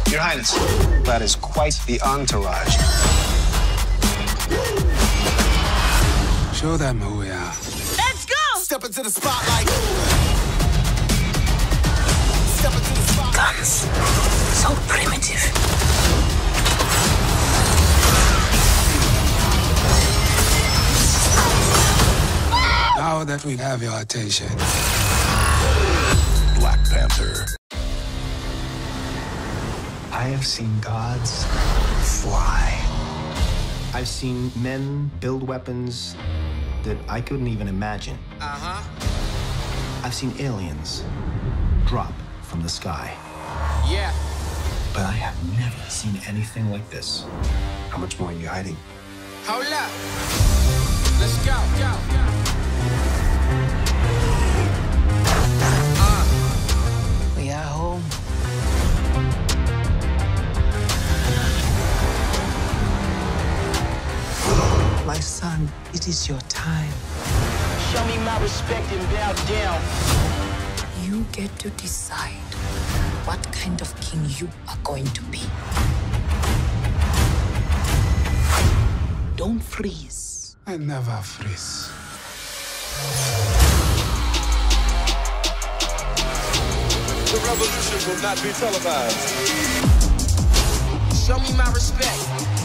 Your Highness, that is quite the entourage. Show them who we are. Let's go! Step into the spotlight. Step into the spotlight. Guns. So primitive. Now that we have your attention. Black Panther. I have seen gods fly. I've seen men build weapons that I couldn't even imagine. I've seen aliens drop from the sky. Yeah. But I have never seen anything like this. How much more are you hiding? Hold up. Let's go. We are home. My son, it is your time. Show me my respect and bow down. You get to decide what kind of king you are going to be. Don't freeze. I never freeze. The revolution will not be televised. Show me my respect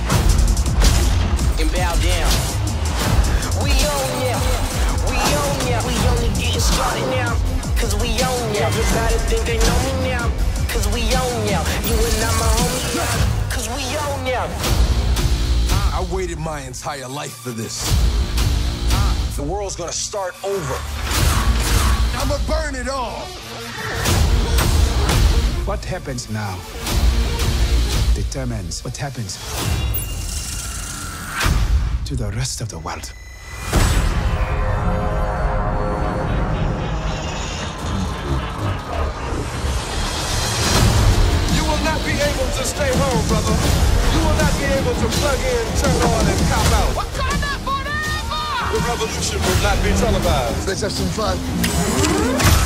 and bow down. We own ya. We own ya. We only getting started now. Cause we own ya. Everybody think they know me now. Cause we own ya. You and I'm a homie. Cause we own ya. I waited my entire life for this. The world's gonna start over. I'ma burn it all. What happens now determines what happens to the rest of the world. You will not be able to stay home, brother. You will not be able to plug in, turn on, and cop out. Wakanda forever! The revolution will not be televised. Let's have some fun.